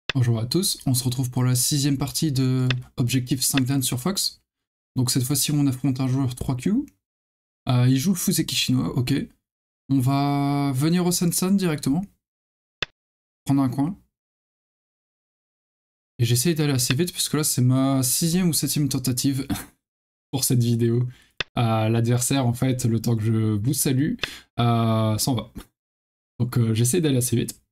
Bonjour à tous, on se retrouve pour la 6ème partie de Objectif 5 Dan sur Fox. Donc cette fois-ci on affronte un joueur 3Q. Il joue le Fuseki chinois, ok. On va venir au Sansan directement. Prendre un coin. Et j'essaye d'aller assez vite parce que là c'est ma 6ème ou 7ème tentative pour cette vidéo. L'adversaire en fait, le temps que je vous salue, s'en va. Donc j'essaie d'aller assez vite.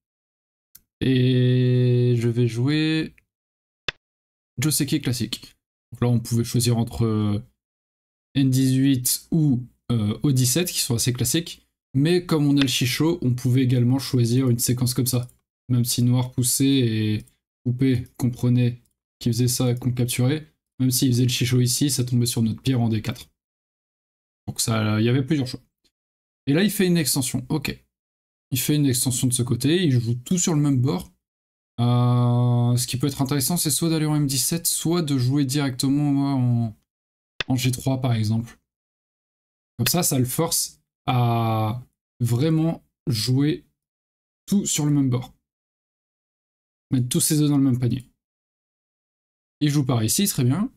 Et je vais jouer Joseki classique. Donc là on pouvait choisir entre N18 ou O17 qui sont assez classiques. Mais comme on a le Chicho, on pouvait également choisir une séquence comme ça. Même si Noir poussé et Coupé comprenait qu'il faisait ça et qu'on capturait, même s'il faisait le Chicho ici, ça tombait sur notre pierre en D4. Donc ça, il y avait plusieurs choix. Et là, il fait une extension. Ok. Il fait une extension de ce côté, il joue tout sur le même bord. Ce qui peut être intéressant, c'est soit d'aller en M17, soit de jouer directement en G3 par exemple. Comme ça le force à vraiment jouer tout sur le même bord. Mettre tous ses œufs dans le même panier. Il joue par ici, très bien.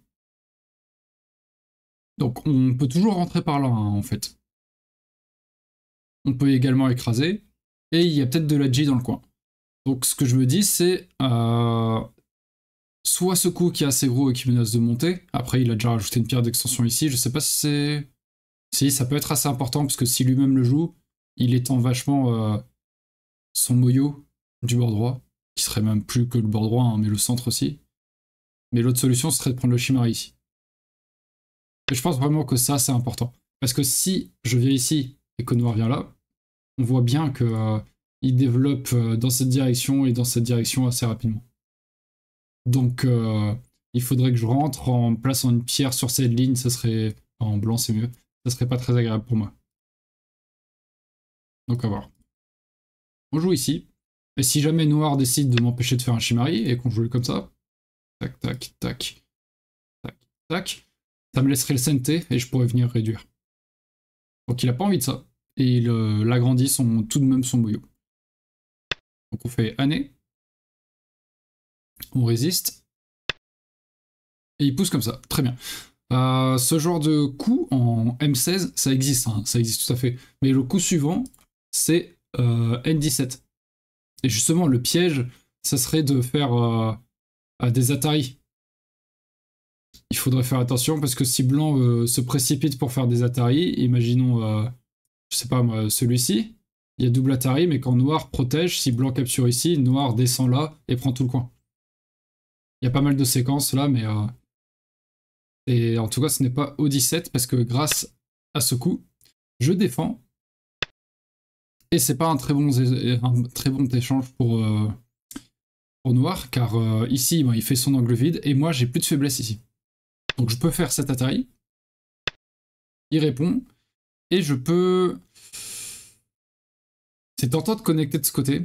Donc on peut toujours rentrer par là, hein, en fait. On peut également écraser. Et il y a peut-être de la G dans le coin. Donc ce que je me dis, c'est soit ce coup qui est assez gros et qui menace de monter. Après, il a déjà rajouté une pierre d'extension ici. Je sais pas si c'est... Si, ça peut être assez important, parce que si lui-même le joue, il étend vachement son moyo du bord droit, qui serait même plus que le bord droit, hein, mais le centre aussi. Mais l'autre solution serait de prendre le Shimari ici. Et je pense vraiment que ça, c'est important. Parce que si je viens ici et que Noir vient là, on voit bien que il développe dans cette direction et dans cette direction assez rapidement. Donc il faudrait que je rentre en plaçant une pierre sur cette ligne, ça serait... En blanc, c'est mieux. Ça serait pas très agréable pour moi. Donc à voir. On joue ici. Et si jamais Noir décide de m'empêcher de faire un Shimari et qu'on joue comme ça, tac, tac, tac, tac, tac, ça me laisserait le Sente et je pourrais venir réduire. Donc il a pas envie de ça. Et il agrandit tout de même son boyau. Donc on fait année. On résiste. Et il pousse comme ça. Très bien. Ce genre de coup en M16, ça existe. Hein, ça existe tout à fait. Mais le coup suivant, c'est N17. Et justement, le piège, ça serait de faire des Atari. Il faudrait faire attention parce que si blanc se précipite pour faire des Atari, imaginons, je sais pas moi, celui-ci, il y a double Atari, mais quand noir protège, si blanc capture ici, noir descend là et prend tout le coin. Il y a pas mal de séquences là, mais et en tout cas, ce n'est pas O17 parce que grâce à ce coup, je défends et c'est pas un très bon échange pour noir car ici, bon, il fait son angle vide et moi j'ai plus de faiblesse ici. Donc je peux faire cet Atari. Il répond. Et je peux... C'est tentant de connecter de ce côté.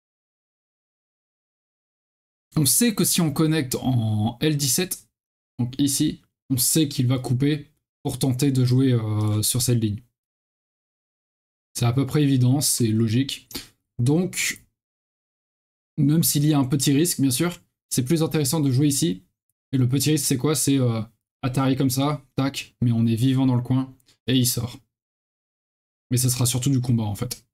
On sait que si on connecte en L17, donc ici, on sait qu'il va couper pour tenter de jouer sur cette ligne. C'est à peu près évident, c'est logique. Donc, même s'il y a un petit risque, bien sûr, c'est plus intéressant de jouer ici. Et le petit risque, c'est quoi? C'est Atari comme ça, tac, mais on est vivant dans le coin, et il sort. Mais ça sera surtout du combat, en fait.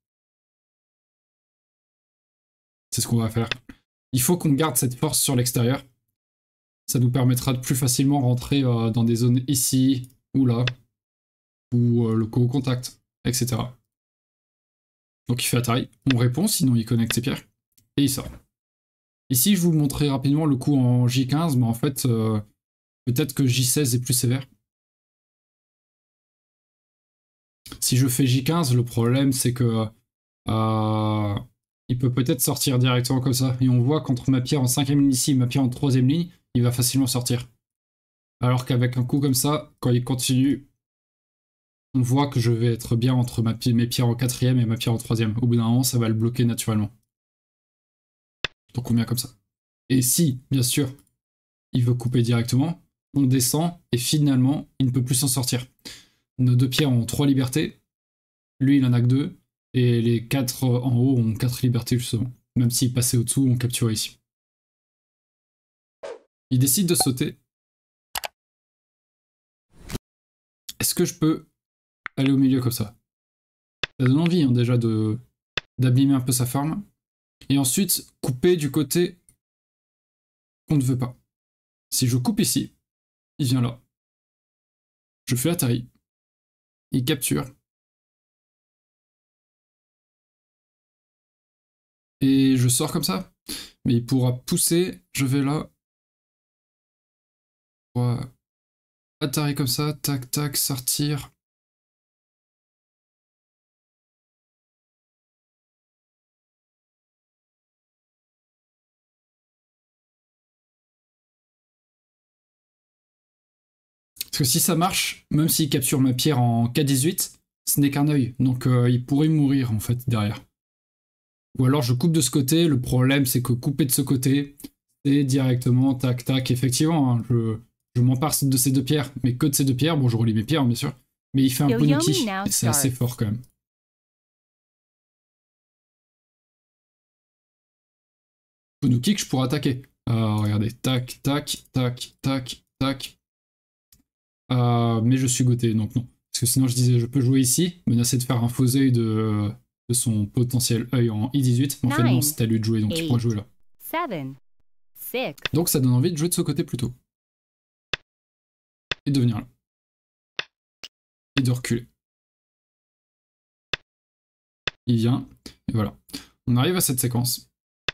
C'est ce qu'on va faire. Il faut qu'on garde cette force sur l'extérieur. Ça nous permettra de plus facilement rentrer dans des zones ici ou là, ou le co-contact, etc. Donc il fait Atari, on répond, sinon il connecte ses pierres, et il sort. Ici, je vous montrerai rapidement le coup en J15, mais en fait, peut-être que J16 est plus sévère. Si je fais J15, le problème c'est que il peut peut-être sortir directement comme ça. Et on voit qu'entre ma pierre en 5ème ligne ici et ma pierre en 3ème ligne, il va facilement sortir. Alors qu'avec un coup comme ça, quand il continue, on voit que je vais être bien entre mes pierres en 4ème et ma pierre en 3ème. Au bout d'un moment, ça va le bloquer naturellement. Donc on vient comme ça. Et si, bien sûr, il veut couper directement, on descend et finalement, il ne peut plus s'en sortir. Nos deux pierres ont 3 libertés, lui il en a que 2, et les 4 en haut ont 4 libertés justement. Même s'il passait au-dessous, on capturait ici. Il décide de sauter. Est-ce que je peux aller au milieu comme ça? Ça donne envie, hein, déjà, d'abîmer un peu sa forme. Et ensuite, couper du côté qu'on ne veut pas. Si je coupe ici, il vient là. Je fais Atari. Il capture. Et je sors comme ça. Mais il pourra pousser. Je vais là. Atari comme ça. Tac, tac, sortir. Parce que si ça marche, même s'il capture ma pierre en K18, ce n'est qu'un œil. Donc il pourrait mourir en fait derrière. Ou alors je coupe de ce côté. Le problème c'est que couper de ce côté, c'est directement tac tac. Effectivement, hein, je m'empare de ces deux pierres, mais que de ces deux pierres. Bon, je relie mes pierres bien sûr. Mais il fait un Ponuki. Et c'est assez fort quand même. Ponuki que je pourrais attaquer. Regardez, tac tac tac tac tac. Mais je suis goté, donc non. Parce que sinon je disais je peux jouer ici, menacer de faire un faux œil de son potentiel œil en I18, mais en fait non, c'est à lui de jouer, donc il pourra jouer là. 7, 6. Donc ça donne envie de jouer de ce côté plutôt. Et de venir là. Et de reculer. Il vient, et voilà. On arrive à cette séquence.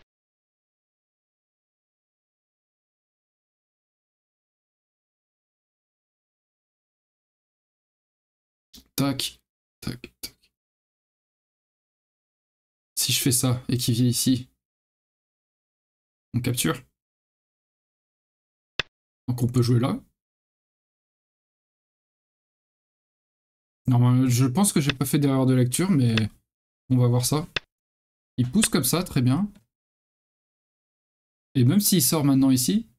Tac, tac, tac. Si je fais ça et qu'il vient ici, on capture. Donc on peut jouer là. Normalement, je pense que j'ai pas fait d'erreur de lecture, mais on va voir ça. Il pousse comme ça, très bien. Et même s'il sort maintenant ici,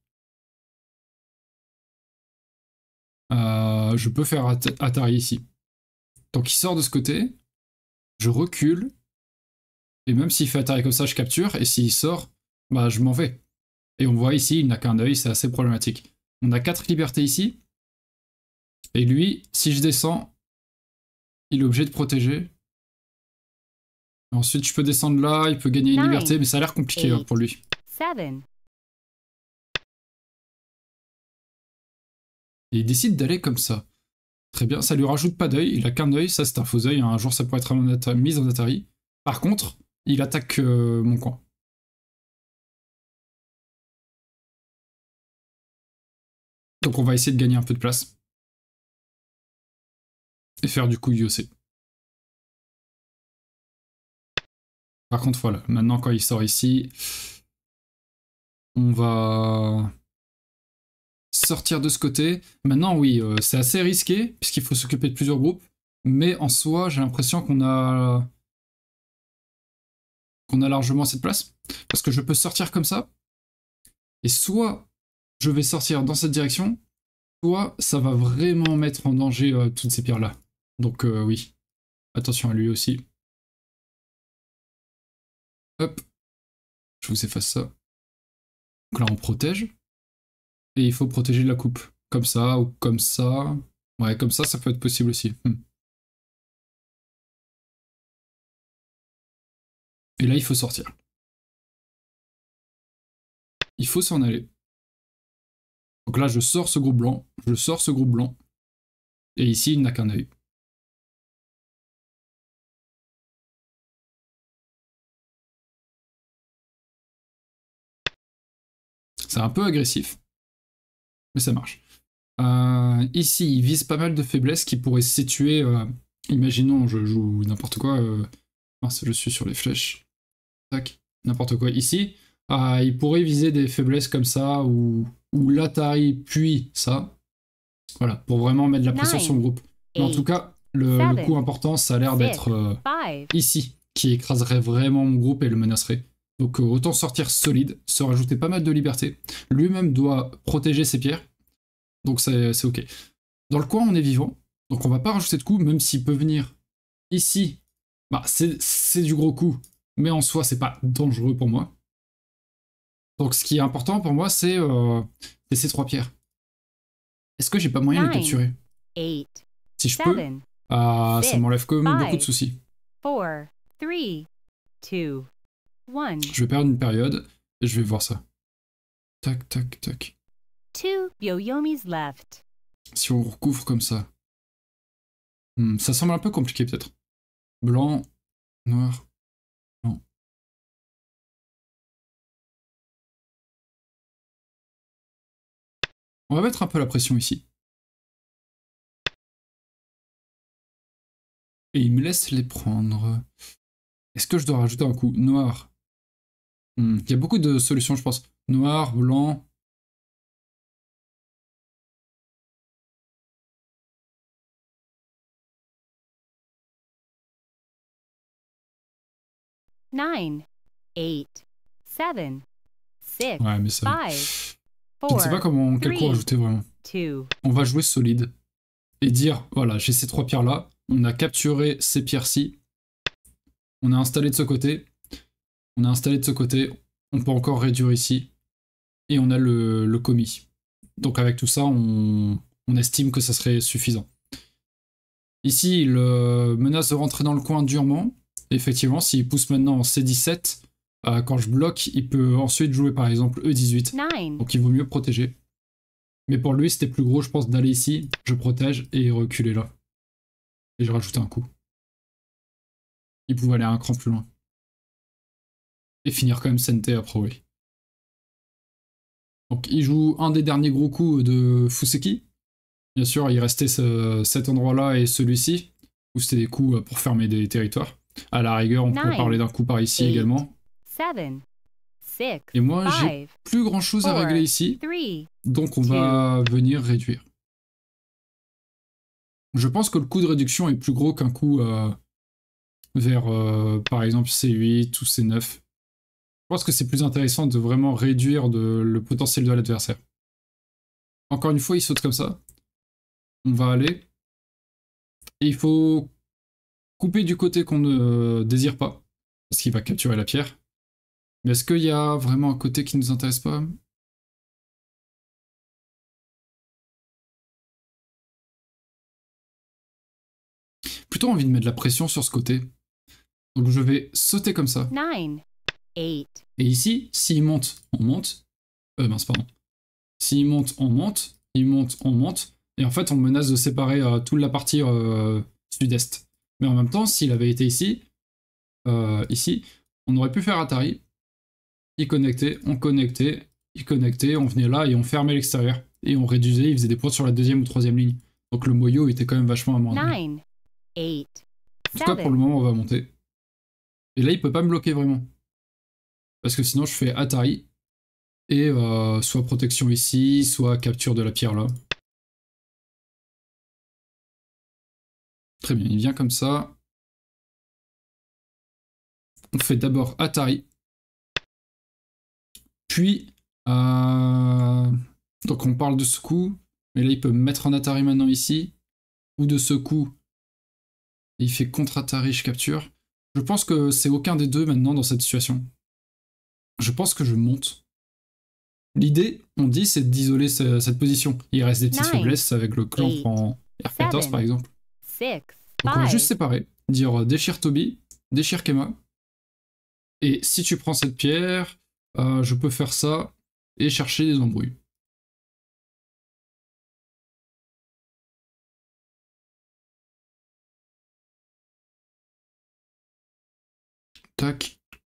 je peux faire Atari ici. Donc il sort de ce côté, je recule, et même s'il fait Atari comme ça, je capture, et s'il sort, bah je m'en vais. Et on voit ici, il n'a qu'un œil, c'est assez problématique. On a 4 libertés ici, et lui, si je descends, il est obligé de protéger. Ensuite, je peux descendre là, il peut gagner une liberté, mais ça a l'air compliqué pour lui. 7. Et il décide d'aller comme ça. Très bien, ça lui rajoute pas d'œil, il a qu'un œil, ça c'est un faux œil, un jour ça pourrait être mis en Atari. Par contre, il attaque mon coin. Donc on va essayer de gagner un peu de place. Et faire du coup Yosei. Par contre voilà, maintenant quand il sort ici, on va sortir de ce côté. Maintenant oui, c'est assez risqué, puisqu'il faut s'occuper de plusieurs groupes. Mais en soi, j'ai l'impression qu'on a largement cette place. Parce que je peux sortir comme ça. Et soit je vais sortir dans cette direction, soit ça va vraiment mettre en danger toutes ces pierres-là. Donc oui, attention à lui aussi. Hop, je vous efface ça. Donc là on protège. Et il faut protéger la coupe. Comme ça ou comme ça. Ouais, comme ça peut être possible aussi. Et là il faut sortir. Il faut s'en aller. Donc là je sors ce groupe blanc, je sors ce groupe blanc. Et ici il n'a qu'un œil. C'est un peu agressif, mais ça marche. Ici, il vise pas mal de faiblesses qui pourraient se situer. Imaginons, je joue n'importe quoi. Mince, je suis sur les flèches. Tac, n'importe quoi. Ici, il pourrait viser des faiblesses comme ça, ou l'Atari, puis ça. Voilà, pour vraiment mettre de la pression sur le groupe. Mais en tout cas, le coup important, ça a l'air d'être ici, qui écraserait vraiment mon groupe et le menacerait. Donc autant sortir solide, se rajouter pas mal de liberté. Lui-même doit protéger ses pierres. Donc c'est ok. Dans le coin, on est vivant. Donc on va pas rajouter de coups, même s'il peut venir ici. Bah, c'est du gros coup. Mais en soi, c'est pas dangereux pour moi. Donc ce qui est important pour moi, c'est C'est ces 3 pierres. Est-ce que j'ai pas moyen de les Nine. capturer? 8, Si je peux, 7, ça six, m'enlève quand même beaucoup de five. soucis. 4, 3, 2, 1. Je vais perdre une période et je vais voir ça. Tac, tac, tac. 2 Yoyomis left. Si on recouvre comme ça. Ça semble un peu compliqué peut-être. Blanc, noir, blanc. On va mettre un peu la pression ici. Et il me laisse les prendre. Est-ce que je dois rajouter un coup? Noir. Il y a beaucoup de solutions, je pense. Noir, blanc. Nine, 8, 7, 6, Ouais, mais ça... 5, Je ne sais pas 4, quel coup 3, rajouter vraiment. 2. On va jouer solide. Et dire, voilà, j'ai ces 3 pierres-là. On a capturé ces pierres-ci. On a installé de ce côté. On a installé de ce côté. On peut encore réduire ici. Et on a le commis. Donc avec tout ça, on estime que ça serait suffisant. Ici, il menace de rentrer dans le coin durement. Effectivement, s'il pousse maintenant en C17, quand je bloque, il peut ensuite jouer par exemple E18. 9, Donc il vaut mieux protéger. Mais pour lui, c'était plus gros, je pense, d'aller ici, je protège, et reculer là. Et je rajoute un coup. Il pouvait aller un cran plus loin. Et finir quand même Sente après, oui. Donc il joue un des derniers gros coups de Fuseki. Bien sûr, il restait cet endroit-là et celui-ci, où c'était des coups pour fermer des territoires. À la rigueur, on pourrait parler d'un coup par ici également. 7, 6, Et moi, j'ai 5, plus grand-chose à régler ici, 3, donc on va venir réduire. Je pense que le coût de réduction est plus gros qu'un coup vers, par exemple, C8 ou C9. Je pense que c'est plus intéressant de vraiment réduire le potentiel de l'adversaire. Encore une fois, il saute comme ça. On va aller. Et il faut couper du côté qu'on ne désire pas, parce qu'il va capturer la pierre. Mais est-ce qu'il y a vraiment un côté qui ne nous intéresse pas? Plutôt envie de mettre de la pression sur ce côté. Donc je vais sauter comme ça. 9, 8. Et ici, s'il monte, on monte. Mince, pardon. S'il monte, on monte. Il monte, on monte. Et en fait, on menace de séparer toute la partie sud-est. Mais en même temps, s'il avait été ici, ici, on aurait pu faire Atari. Il connectait, on venait là et on fermait l'extérieur. Et on réduisait, il faisait des points sur la deuxième ou troisième ligne. Donc le moyo était quand même vachement amoindri. 9, 8, En tout cas, pour le moment, on va monter. Et là, il peut pas me bloquer vraiment. Parce que sinon, je fais Atari. Et soit protection ici, soit capture de la pierre là. Très bien, il vient comme ça. On fait d'abord Atari. Puis, donc on parle de ce coup. Mais là, il peut me mettre en Atari maintenant ici. Ou de ce coup. Il fait contre-Atari, je capture. Je pense que c'est aucun des deux maintenant dans cette situation. Je pense que je monte. L'idée, on dit, c'est d'isoler cette position. Il reste des petites faiblesses avec le clan en R14 par exemple. 6, Donc on va 5. juste séparer. Dire déchire Toby, déchire Kema. Et si tu prends cette pierre, je peux faire ça et chercher des embrouilles. Tac.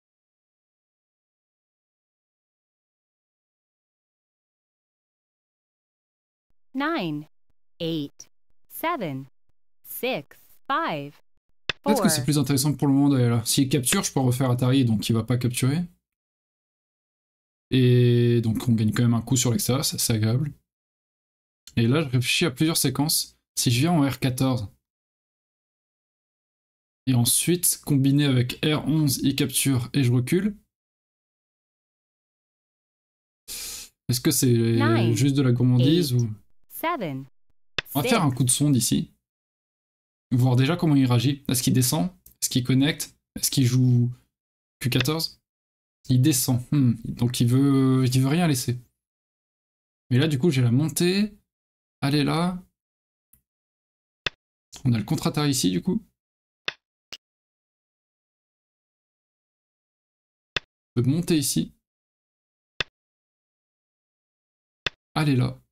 Nine, 8, 7, 6, 5, Peut-être que 4. c'est plus intéressant pour le moment d'aller là. S'il capture, je peux refaire Atari, donc il va pas capturer. Et donc on gagne quand même un coup sur l'extérieur, c'est assez agréable. Et là, je réfléchis à plusieurs séquences. Si je viens en R14, et ensuite combiné avec R11, il capture et je recule. Est-ce que c'est juste de la gourmandise ou... 7, On va faire un coup de sonde ici. Voir déjà comment il réagit. Est-ce qu'il descend? Est-ce qu'il connecte? Est-ce qu'il joue Q14? Il descend. Donc il veut rien laisser. Mais là, du coup, j'ai la montée. Elle est là. On a le contre-Atari ici, du coup. On peut monter ici. Elle est là.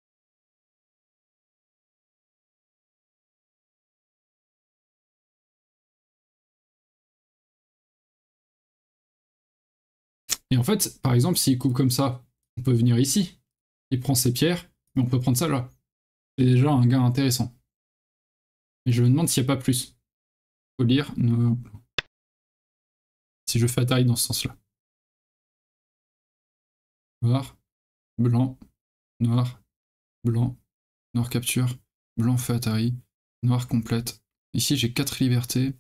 Et en fait, par exemple, s'il coupe comme ça, on peut venir ici. Il prend ses pierres, mais on peut prendre ça là. C'est déjà un gain intéressant. Et je me demande s'il n'y a pas plus. Faut lire. Si je fais Atari dans ce sens-là. Noir, blanc, noir, blanc, noir capture, blanc fait Atari, noir complète. Ici j'ai 4 libertés.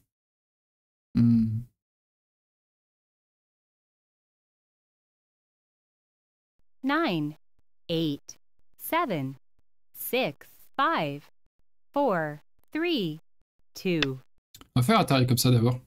9, 8, 7, 6, 5, 4, 3, 2. On va faire Atari comme ça d'abord.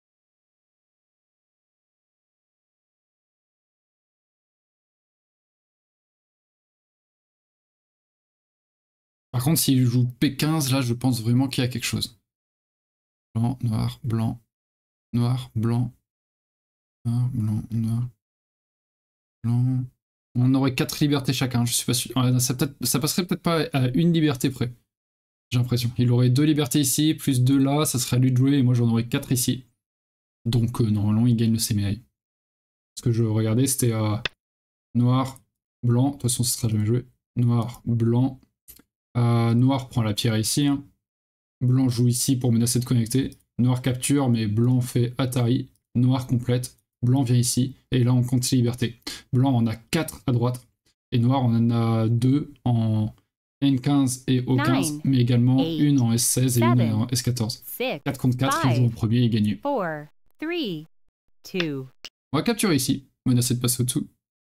Par contre, s'il joue P15, là, je pense vraiment qu'il y a quelque chose. Blanc, noir, blanc, noir, blanc, noir, blanc, noir, blanc. On aurait 4 libertés chacun, je suis pas sûr. Ça passerait peut-être pas à une liberté près. J'ai l'impression. Il aurait 2 libertés ici, plus 2 là, ça serait à lui de jouer, et moi j'en aurais 4 ici. Donc normalement, il gagne le semi-high. Ce que je regardais, c'était noir, blanc, de toute façon, ça sera jamais joué. Noir, blanc. Noir prend la pierre ici. Hein. Blanc joue ici pour menacer de connecter. Noir capture, mais blanc fait Atari. Noir complète. Blanc vient ici. Et là, on compte ses libertés. Blanc en a 4 à droite. Et noir, on en a 2 en N15 et O15. 9, mais également 8, une en S16 et une 7, en S14. 6, 4 contre 4, il joue 5, en premier et il gagne. 4, 3, 2. On va capturer ici. Menacer de passer au-dessous.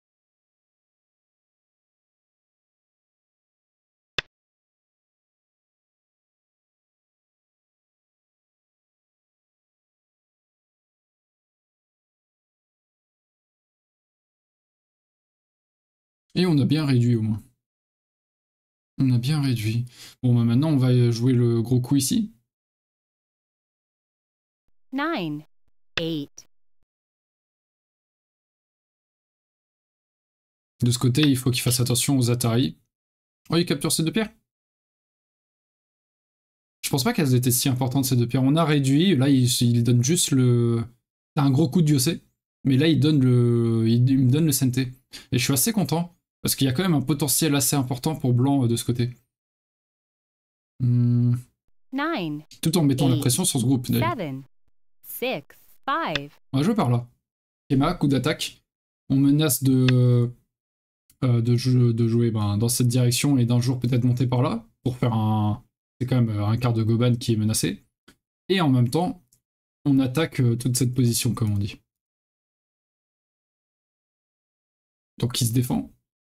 Et on a bien réduit au moins. On a bien réduit. Bon, bah maintenant, on va jouer le gros coup ici. 9, 8. De ce côté, il faut qu'il fasse attention aux Atari. Oh, il capture ces 2 pierres. Je pense pas qu'elles étaient si importantes, ces 2 pierres. On a réduit. Là, il donne juste le... C'est un gros coup de diocé. Mais là, il me donne le CNT. Et je suis assez content. Parce qu'il y a quand même un potentiel assez important pour blanc de ce côté. 9, Tout en mettant la 8, pression sur ce groupe. 7, 6, 5. On va jouer par là. Kema, coup d'attaque. On menace de jouer dans cette direction et d'un jour peut-être monter par là. Pour faire un... C'est quand même un quart de Goban qui est menacé. Et en même temps, on attaque toute cette position, comme on dit. Donc il se défend.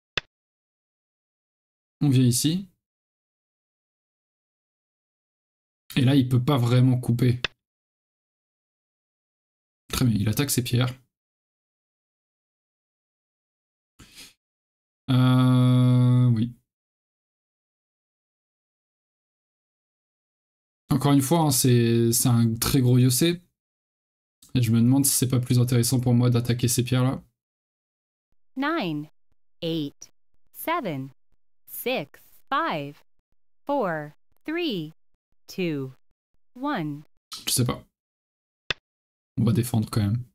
On vient ici. Et là, il peut pas vraiment couper. Très bien, il attaque ses pierres. Oui. Encore une fois, hein, c'est un très gros yossé. Et je me demande si c'est pas plus intéressant pour moi d'attaquer ces pierres-là. 9, 8, 7, 6, 5, 4, 3, 2, 1. Je sais pas. On va défendre quand même.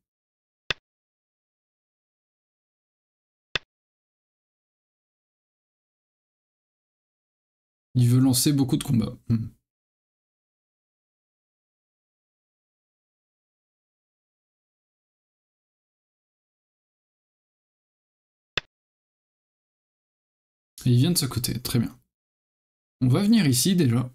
Il veut lancer beaucoup de combats. Et il vient de ce côté, très bien. On va venir ici déjà.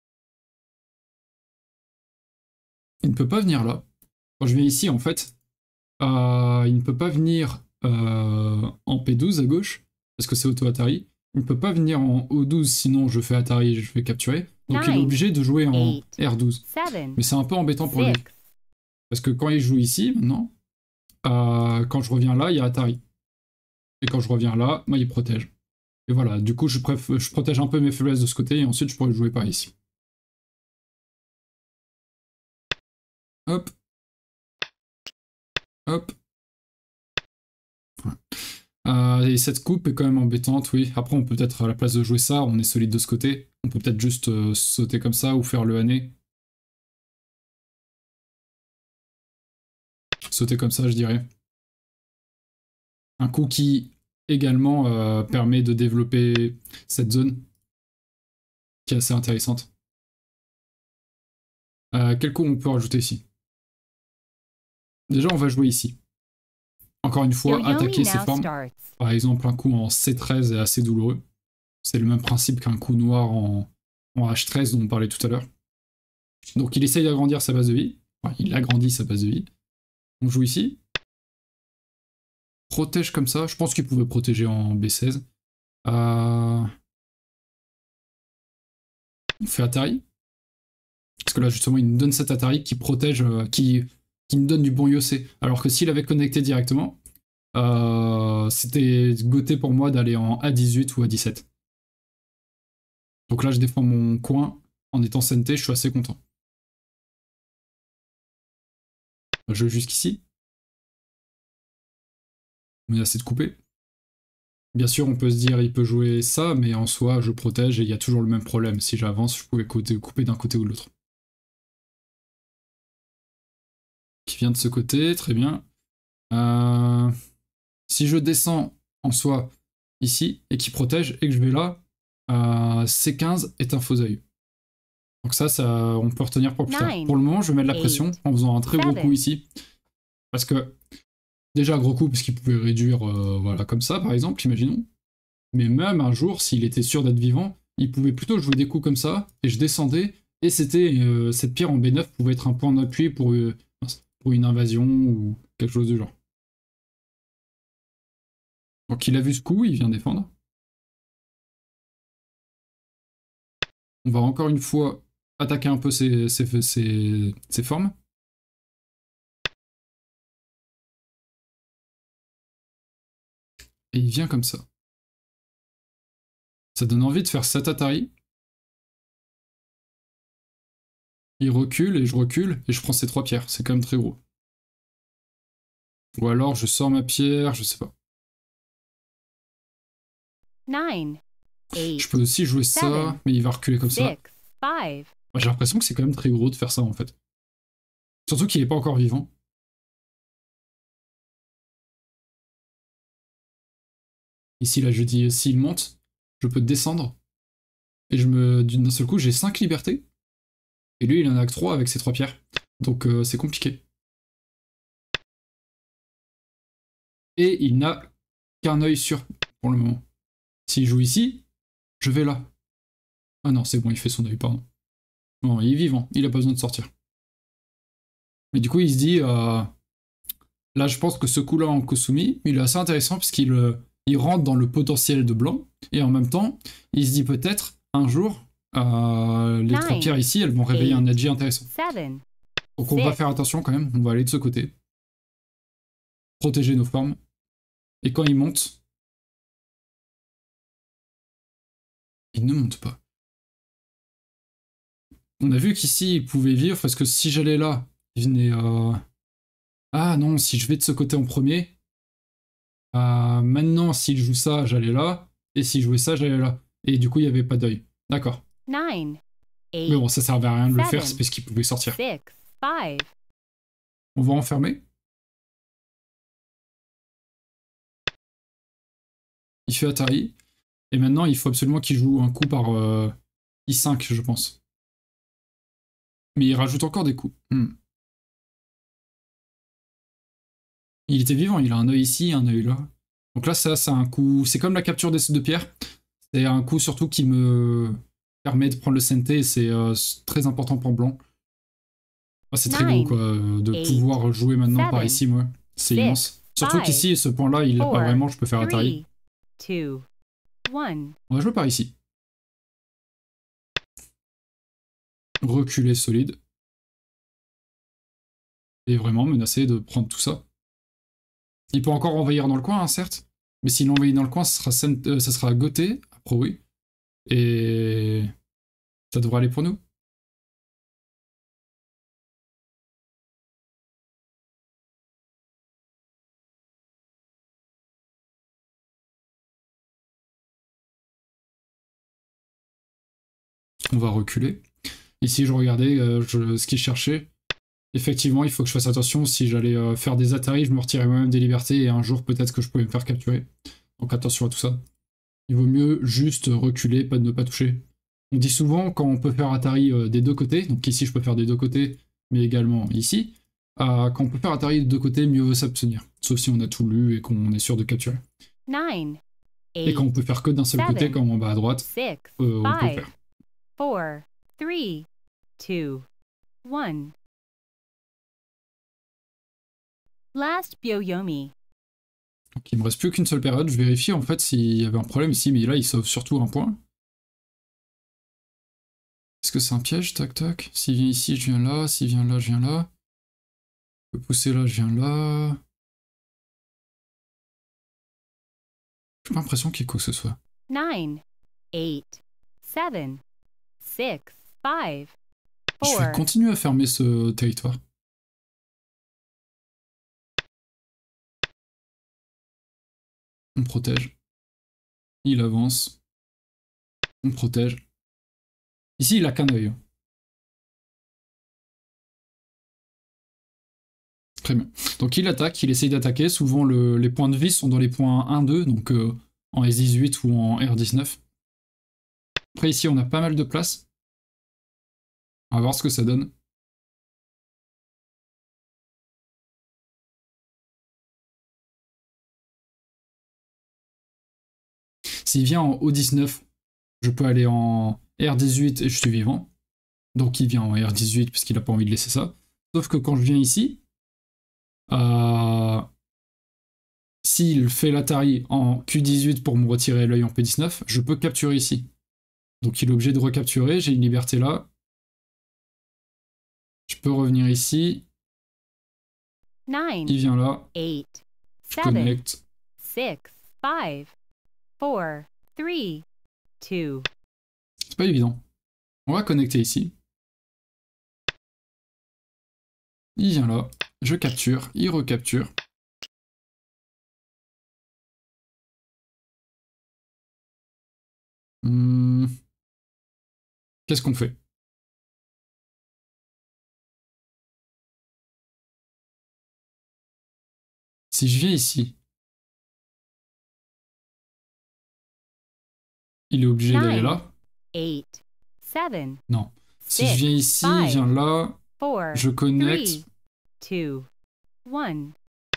Il ne peut pas venir là. Quand je viens ici, en fait, il ne peut pas venir en P12 à gauche, parce que c'est auto-Atari. Il ne peut pas venir en O12, sinon je fais Atari et je fais capturer. Donc il est obligé de jouer en R12. Mais c'est un peu embêtant pour lui. Parce que quand il joue ici, maintenant, quand je reviens là, il y a Atari. Et quand je reviens là, moi, il protège. Et voilà, du coup, je protège un peu mes faiblesses de ce côté, et ensuite, je pourrais jouer par ici. Hop. Hop. Voilà. Et cette coupe est quand même embêtante, oui. Après, on peut peut-être, à la place de jouer ça, on est solide de ce côté. On peut peut-être juste sauter comme ça, ou faire le hané. Sauter comme ça, je dirais. Un coup qui, également, permet de développer cette zone, qui est assez intéressante. Quel coup on peut rajouter ici? Déjà, on va jouer ici. Encore une fois, attaquer ces formes. Par exemple, un coup en C13 est assez douloureux. C'est le même principe qu'un coup noir en H13 dont on parlait tout à l'heure. Donc il essaye d'agrandir sa base de vie. Enfin, il agrandit sa base de vie. On joue ici. Protège comme ça. Je pense qu'il pouvait protéger en B16. On fait Atari. Parce que là, justement, il nous donne cet Atari qui protège, qui nous donne du bon Yosei. Alors que s'il avait connecté directement, c'était goté pour moi d'aller en A18 ou A17. Donc là, je défends mon coin en étant CNT, je suis assez content. Je joue jusqu'ici. On est assez de couper. Bien sûr, on peut se dire il peut jouer ça, mais en soi, je protège et il y a toujours le même problème. Si j'avance, je pouvais couper d'un côté ou de l'autre. Qui vient de ce côté, très bien. Si je descends en soi ici et qui protège et que je vais là, C15 est un faux œil. Donc ça, on peut retenir pour plus tard. Pour le moment, je vais mettre la pression en faisant un très gros coup ici. Parce que, déjà, gros coup, parce qu'il pouvait réduire, voilà, comme ça, par exemple, imaginons. Mais même un jour, s'il était sûr d'être vivant, il pouvait plutôt jouer des coups comme ça, et je descendais, et c'était cette pierre en B9 pouvait être un point d'appui pour une invasion ou quelque chose du genre. Donc il a vu ce coup, il vient défendre. On va encore une fois attaquer un peu ses formes. Et il vient comme ça. Ça donne envie de faire cet Atari. Il recule et je prends ces 3 pierres. C'est quand même très gros. Ou alors je sors ma pierre, je sais pas. 9, 8, je peux aussi jouer ça, mais il va reculer comme 6, ça. 5. J'ai l'impression que c'est quand même très gros de faire ça en fait. Surtout qu'il est pas encore vivant. Ici là je dis s'il monte, je peux descendre. Et d'un seul coup j'ai 5 libertés. Et lui il en a que 3 avec ses 3 pierres. Donc c'est compliqué. Et il n'a qu'un œil sûr pour le moment. S'il joue ici, je vais là. Ah non, c'est bon, il fait son œil, pardon. Non, il est vivant, il a pas besoin de sortir. Mais du coup, il se dit... là, je pense que ce coup-là en Kosumi, il est assez intéressant puisqu'il il rentre dans le potentiel de blanc. Et en même temps, il se dit peut-être, un jour, les 3 pierres ici, elles vont réveiller un edgy intéressant. Donc on va faire attention quand même, on va aller de ce côté. Protéger nos formes. Et quand il monte... il ne monte pas. On a vu qu'ici, il pouvait vivre, parce que si j'allais là, il venait... Ah non, si je vais de ce côté en premier, maintenant, s'il joue ça, j'allais là, et s'il jouait ça, j'allais là. Et du coup, il n'y avait pas d'œil. D'accord. Mais bon, ça servait à rien de le faire, c'est parce qu'il pouvait sortir. 6, 5. On va enfermer. Il fait Atari. Et maintenant, il faut absolument qu'il joue un coup par I5, je pense. Mais il rajoute encore des coups. Il était vivant, il a un œil ici, un œil là. Donc là, ça, c'est un coup... C'est comme la capture des de pierre. C'est un coup surtout qui me permet de prendre le CNT, et c'est très important pour blanc. Ah, c'est très gros, quoi, de pouvoir jouer maintenant par ici, moi. C'est immense. Surtout qu'ici, ce point-là, il l'a pas vraiment, je peux faire Atari. 2, 1. On va jouer par ici. Reculer solide. Et vraiment menacer de prendre tout ça. Il peut encore envahir dans le coin, hein, certes. Mais s'il l'envoie dans le coin, ça sera goté, après oui. Et ça devrait aller pour nous. On va reculer. Ici, je regardais ce qu'il cherchait. Effectivement, il faut que je fasse attention. Si j'allais faire des atterris, je me retirais moi-même des libertés et un jour, peut-être que je pouvais me faire capturer. Donc attention à tout ça. Il vaut mieux juste reculer, pas de ne pas toucher. On dit souvent quand on peut faire Atari des deux côtés, donc ici je peux faire des deux côtés, mais également ici, quand on peut faire Atari des deux côtés, mieux vaut s'abstenir. Sauf si on a tout lu et qu'on est sûr de capturer. 9, Et quand on 8, peut faire que d'un seul côté, comme en bas à droite, 6, on peut le 5, faire. 4, 3, 2, 1. Last Byoyomi. Donc il me reste plus qu'une seule période, je vérifie en fait s'il y avait un problème ici, mais là il sauve surtout un point. Est-ce que c'est un piège? Tac tac. S'il vient ici, je viens là. S'il vient là, je viens là. Je peux pousser là, je viens là. J'ai pas l'impression qu'il y ait quoi que ce soit. 9, 8, 7, 6, 5, Je vais 4. continuer à fermer ce territoire. On protège. Il avance. On protège. Ici, il a qu'un œil. Très bien. Donc il attaque, il essaye d'attaquer. Souvent, les points de vie sont dans les points 1-2, donc en S18 ou en R19. Après, ici, on a pas mal de place. On va voir ce que ça donne. S'il vient en O19, je peux aller en R18 et je suis vivant. Donc il vient en R18 parce qu'il n'a pas envie de laisser ça. Sauf que quand je viens ici, s'il fait l'Atari en Q18 pour me retirer l'œil en P19, je peux capturer ici. Donc il est obligé de recapturer, j'ai une liberté là. Je peux revenir ici. 9, Il vient là. 8, Je 7, connecte. 6, 5, 4, 3, 2. C'est pas évident. On va connecter ici. Il vient là. Je capture. Il recapture. Qu'est-ce qu'on fait? Si je viens ici, il est obligé d'aller là. 8, 7, Non. Si je 6, viens ici, il vient là. 4, Je connecte. 3, 2, 1.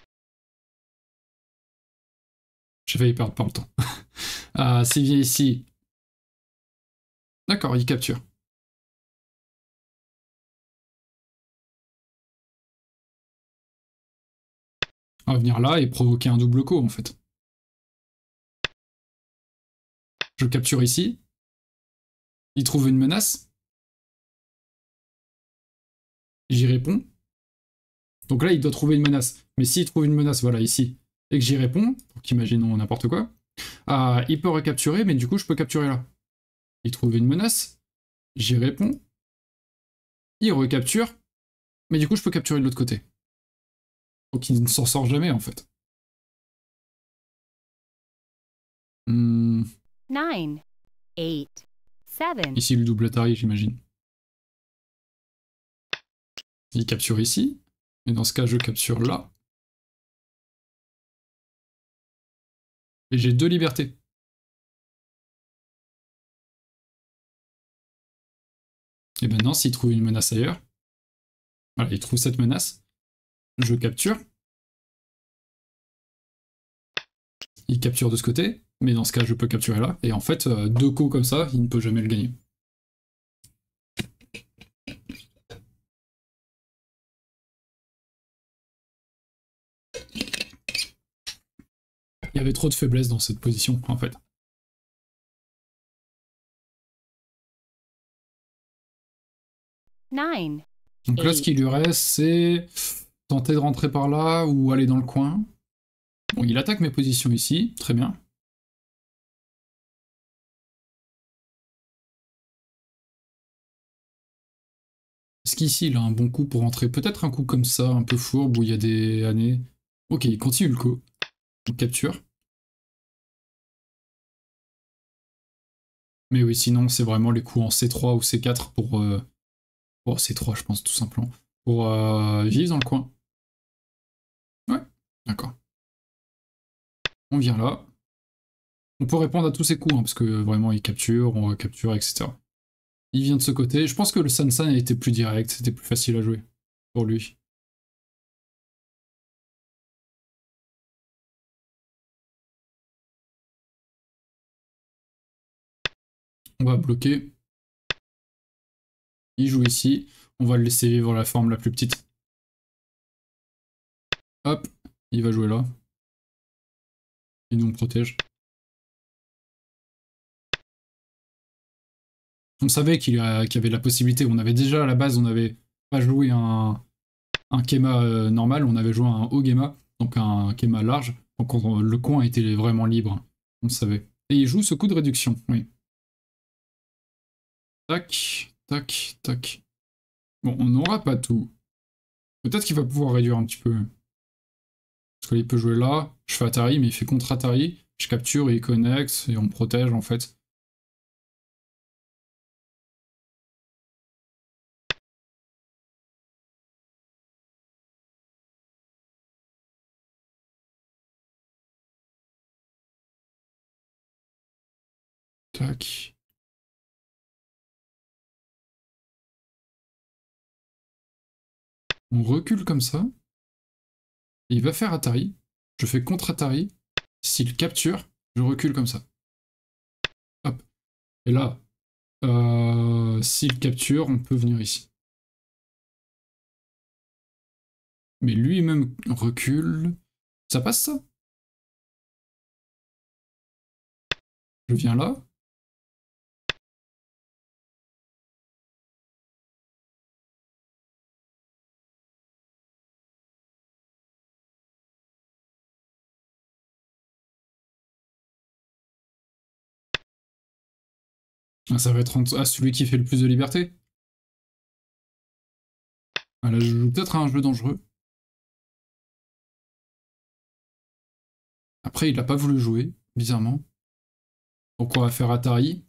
J'ai failli perdre pas le temps. S'il vient ici. D'accord, il capture. On va venir là et provoquer un double coup en fait. Je capture ici. Il trouve une menace. J'y réponds. Donc là, il doit trouver une menace. Mais s'il trouve une menace, voilà, ici, et que j'y réponds, donc imaginons n'importe quoi, il peut recapturer, mais du coup, je peux capturer là. Il trouve une menace. J'y réponds. Il recapture. Mais du coup, je peux capturer de l'autre côté. Donc il ne s'en sort jamais en fait. 9, 8, 7. Ici, le double Atari, j'imagine. Il capture ici. Et dans ce cas, je capture là. Et j'ai deux libertés. Et maintenant, s'il trouve une menace ailleurs, voilà, il trouve cette menace, je capture. Il capture de ce côté, mais dans ce cas, je peux capturer là. Et en fait, deux coups comme ça, il ne peut jamais le gagner. Il y avait trop de faiblesse dans cette position, en fait. Donc là, ce qui lui reste, c'est tenter de rentrer par là ou aller dans le coin. Bon, il attaque mes positions ici, très bien. Est-ce qu'ici, il a un bon coup pour entrer? Peut-être un coup comme ça, un peu fourbe, où il y a des années. Ok, il continue le coup. On capture. Mais oui, sinon, c'est vraiment les coups en C3 ou C4 pour... Oh, C3, je pense, tout simplement. Pour vivre dans le coin. Ouais, d'accord. On vient là. On peut répondre à tous ces coups, hein, parce que vraiment, il capture, on capture, etc. Il vient de ce côté. Je pense que le Sansan a été plus direct, c'était plus facile à jouer pour lui. On va bloquer. Il joue ici. On va le laisser vivre la forme la plus petite. Hop, il va jouer là. Et nous on protège. On savait qu'il y avait la possibilité. On avait déjà à la base, on n'avait pas joué un Kema normal, on avait joué un haut Gema, donc un Kema large. Donc le coin était vraiment libre. On savait. Et il joue ce coup de réduction, oui. Tac, tac, tac. Bon, on n'aura pas tout. Peut-être qu'il va pouvoir réduire un petit peu. Parce qu'il peut jouer là, je fais Atari, mais il fait contre Atari, je capture et il connecte, et on me protège en fait. Tac. On recule comme ça. Et il va faire Atari. Je fais contre Atari. S'il capture, je recule comme ça. Hop. Et là, s'il capture, on peut venir ici. Mais lui-même recule. Ça passe ça? Je viens là. Ah, ça va être celui qui fait le plus de liberté. Ah, là, je joue peut-être à un jeu dangereux. Après, il n'a pas voulu jouer, bizarrement. Donc on va faire Atari.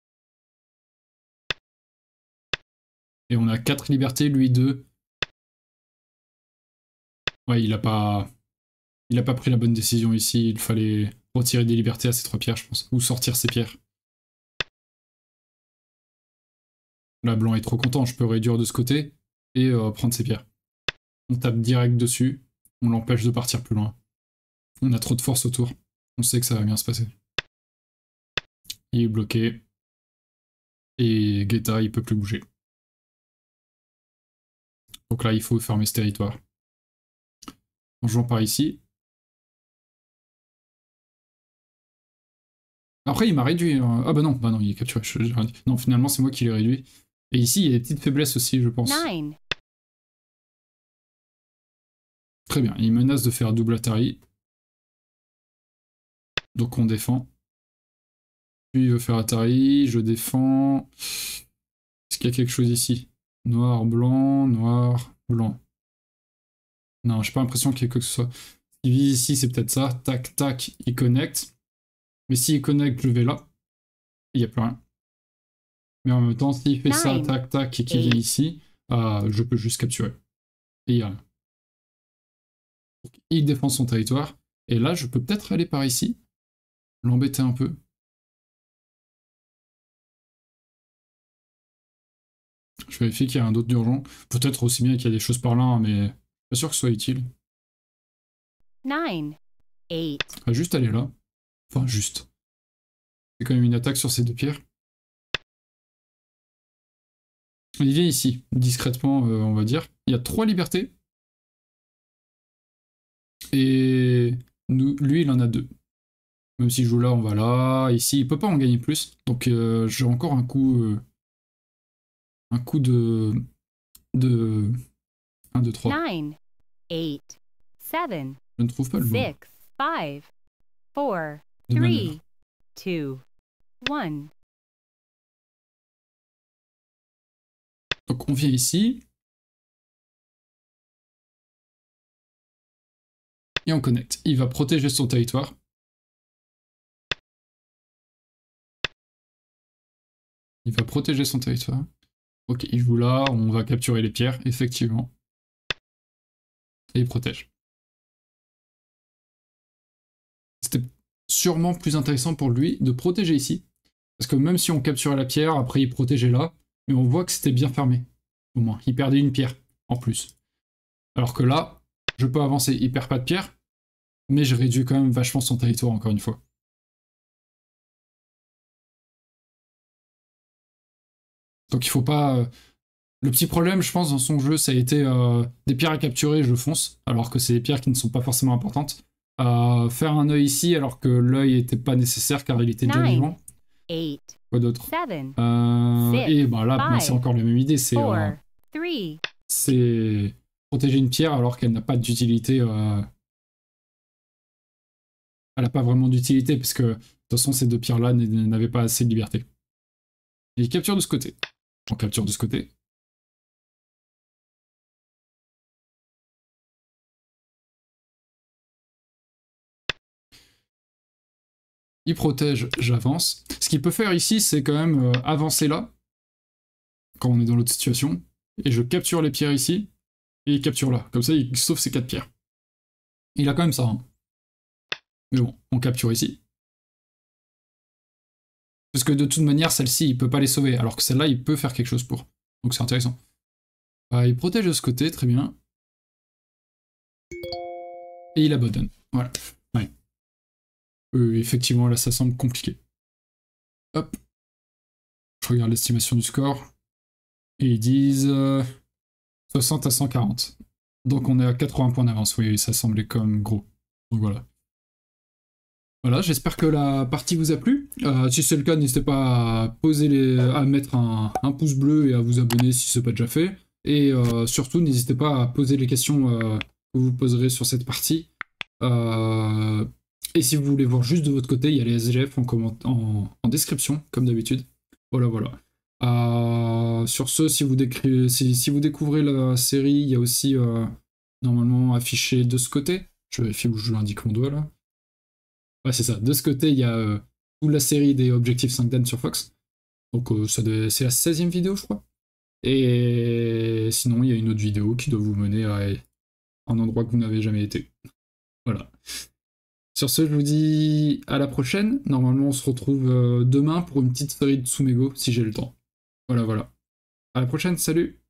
Et on a 4 libertés, lui 2. Ouais, il a pas pris la bonne décision ici. Il fallait retirer des libertés à ces 3 pierres, je pense. Ou sortir ces pierres. Là, blanc est trop content. Je peux réduire de ce côté et prendre ses pierres. On tape direct dessus. On l'empêche de partir plus loin. On a trop de force autour. On sait que ça va bien se passer. Il est bloqué. Et Guetta, il peut plus bouger. Donc là, il faut fermer ce territoire. En jouant par ici. Après, il m'a réduit. Ah bah non, il est capturé. Non, finalement, c'est moi qui l'ai réduit. Et ici, il y a des petites faiblesses aussi, je pense. 9. Très bien, il menace de faire double Atari. Donc on défend. Lui, il veut faire Atari, je défends. Est-ce qu'il y a quelque chose ici? Noir, blanc, noir, blanc. Non, j'ai pas l'impression qu'il y ait quoi que ce soit. Il vise ici, c'est peut-être ça. Tac, tac, il connecte. Mais s'il connecte, je vais là. Il n'y a plus rien. Mais en même temps, s'il fait ça, tac, tac, et qu'il vient ici, je peux juste capturer. Et il n'y a rien. Donc, il défend son territoire. Et là, je peux peut-être aller par ici. L'embêter un peu. Je vérifie qu'il y a un autre d'urgent. Peut-être aussi bien qu'il y a des choses par là, hein, mais pas sûr que ce soit utile. 9. 8. On va juste aller là. Enfin, juste. C'est quand même une attaque sur ces 2 pierres. Il vient ici, discrètement, on va dire. Il y a 3 libertés. Et lui, il en a 2. Même s'il joue là, on va là. Ici, il peut pas en gagner plus. Donc j'ai encore un coup... un coup de... 1, 2, 3. 9. 8. 7. Je ne trouve pas le mot. 6. 5, 4, De 3, manœuvre. 2, 1. Donc on vient ici. Et on connecte. Il va protéger son territoire. Il va protéger son territoire. Ok, il joue là, on va capturer les pierres, effectivement. Et il protège. C'était sûrement plus intéressant pour lui de protéger ici. Parce que même si on capturait la pierre, après il protégeait là, mais on voit que c'était bien fermé. Au moins, il perdait une pierre en plus. Alors que là, je peux avancer, il perd pas de pierre, mais je réduis quand même vachement son territoire encore une fois. Donc il faut pas... Le petit problème, je pense, dans son jeu, ça a été des pierres à capturer, je fonce, alors que c'est des pierres qui ne sont pas forcément importantes. Faire un œil ici, alors que l'œil n'était pas nécessaire car il était déjà vivant. 8, Quoi d'autre 7, Et bah là, bah, c'est five, encore la même idée, c'est 4, 3. protéger une pierre alors qu'elle n'a pas d'utilité. Elle n'a pas vraiment d'utilité, parce que de toute façon, ces deux pierres-là n'avaient pas assez de liberté. Et il capture de ce côté. On capture de ce côté. Il protège, j'avance. Ce qu'il peut faire ici, c'est quand même avancer là, quand on est dans l'autre situation, et je capture les pierres ici, et il capture là. Comme ça, il sauve ses 4 pierres. Il a quand même ça. Hein. Mais bon, on capture ici. Parce que de toute manière, celle-ci, il peut pas les sauver, alors que celle-là, il peut faire quelque chose pour. Donc c'est intéressant. Il protège de ce côté, très bien. Et il abandonne. Voilà. Ouais. Effectivement, là, ça semble compliqué. Hop. Je regarde l'estimation du score. Et ils disent 60 à 140. Donc on est à 80 points d'avance. Oui, ça semblait comme gros. Donc voilà. Voilà, j'espère que la partie vous a plu. Si c'est le cas, n'hésitez pas à mettre un pouce bleu et à vous abonner si ce n'est pas déjà fait. Et surtout, n'hésitez pas à poser les questions que vous poserez sur cette partie. Et si vous voulez voir juste de votre côté, il y a les SGF en description, comme d'habitude. Voilà, voilà. Sur ce, si vous découvrez la série, il y a aussi normalement affiché de ce côté. Je vérifie où je l'indique mon doigt là. Ouais, c'est ça. De ce côté, il y a toute la série des Objectif 5 Dan sur Fox. Donc c'est la 16e vidéo, je crois. Et sinon, il y a une autre vidéo qui doit vous mener à un endroit que vous n'avez jamais été. Voilà. Sur ce, je vous dis à la prochaine. Normalement, on se retrouve demain pour une petite série de Tsumego, si j'ai le temps. Voilà, voilà. À la prochaine, salut!